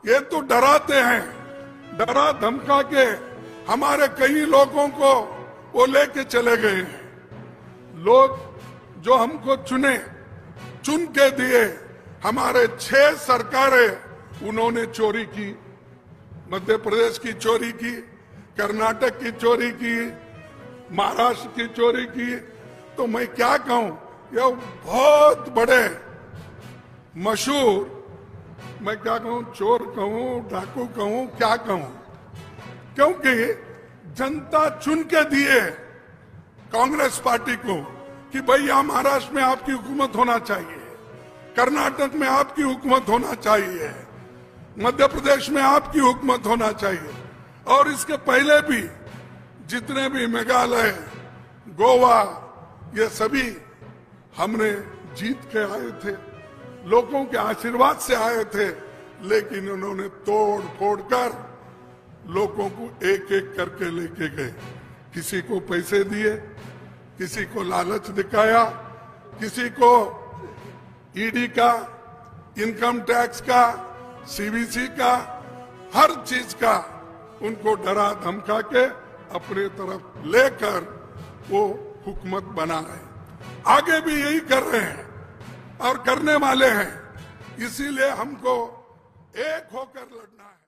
ये तो डराते हैं, डरा धमका के हमारे कई लोगों को वो लेके चले गए। लोग जो हमको चुन के दिए, हमारे 6 सरकारें उन्होंने चोरी की। मध्य प्रदेश की चोरी की, कर्नाटक की चोरी की, महाराष्ट्र की चोरी की। तो मैं क्या कहूं, ये बहुत बड़े मशहूर, मैं क्या कहूं, चोर कहूं, डाकू कहूं, क्या कहूं, क्योंकि जनता चुन के दिए कांग्रेस पार्टी को कि भैया महाराष्ट्र में आपकी हुकूमत होना चाहिए, कर्नाटक में आपकी हुकूमत होना चाहिए, मध्य प्रदेश में आपकी हुकूमत होना चाहिए। और इसके पहले भी जितने भी मेघालय, गोवा, ये सभी हमने जीत के आए थे, लोगों के आशीर्वाद से आए थे। लेकिन उन्होंने तोड़ फोड़ कर लोगों को एक एक करके लेके गए। किसी को पैसे दिए, किसी को लालच दिखाया, किसी को ईडी का, इनकम टैक्स का, सीबीसी का, हर चीज का उनको डरा धमका के अपने तरफ लेकर वो हुकूमत बना रहे। आगे भी यही कर रहे हैं और करने वाले हैं। इसीलिए हमको एक होकर लड़ना है।